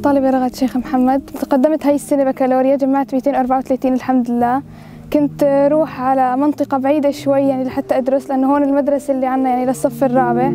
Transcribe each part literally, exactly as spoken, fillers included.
الطالبة رغد شيخ محمد. تقدمت هاي السنة بكالوريا، جمعت مئتين وأربعة وثلاثين الحمد لله. كنت روح على منطقة بعيدة شوي يعني لحتى أدرس، لأنه هون المدرسة اللي عنا يعني للصف الرابع.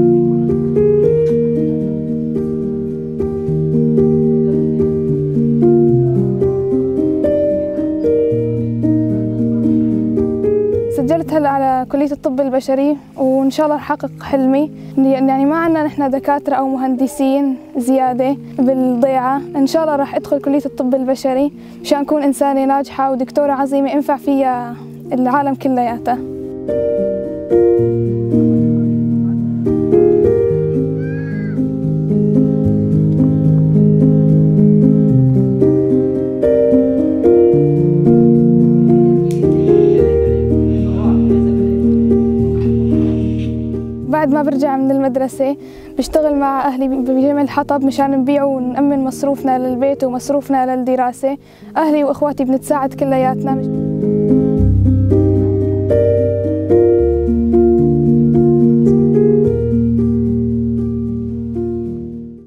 سجلت هلا على كلية الطب البشري، وإن شاء الله رح أحقق حلمي. يعني ما عنا نحن دكاترة أو مهندسين زيادة بالضيعة، إن شاء الله رح أدخل كلية الطب البشري مشان أكون إنسانة ناجحة ودكتورة عظيمة أنفع فيها العالم كلياته. بعد ما برجع من المدرسة بشتغل مع أهلي بجمع الحطب مشان نبيعه ونأمن مصروفنا للبيت ومصروفنا للدراسة. أهلي وإخواتي بنتساعد كلياتنا.